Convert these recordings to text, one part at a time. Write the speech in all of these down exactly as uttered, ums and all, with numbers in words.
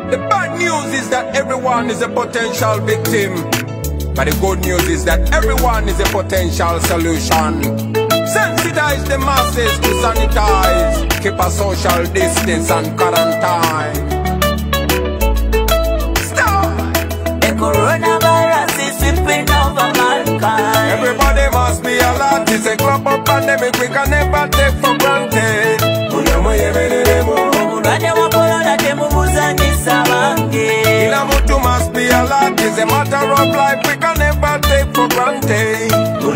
The bad news is that everyone is a potential victim, but the good news is that everyone is a potential solution. Sensitize the masses to sanitize, keep a social distance and quarantine. Stop! The coronavirus is sweeping over mankind. Everybody must be alert. It's a global pandemic we can never take for granted. Kila mtu must be alert. It's a matter of life we can never take for granted.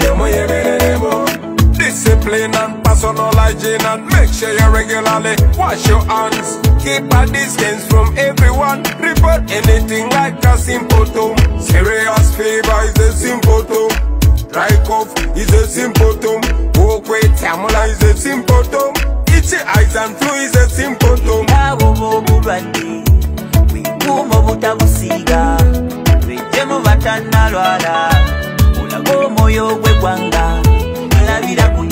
Discipline and personal hygiene, and make sure you regularly wash your hands. Keep a distance from everyone. Report anything like a symptom. Serious fever is a symptom. Dry cough is a symptom. Walk with tamula is a symptom. Itchy eyes and flu is a symptom. Wikumo butabusiga Rejemu batanalwala Ulago moyo gwe gwanga Labira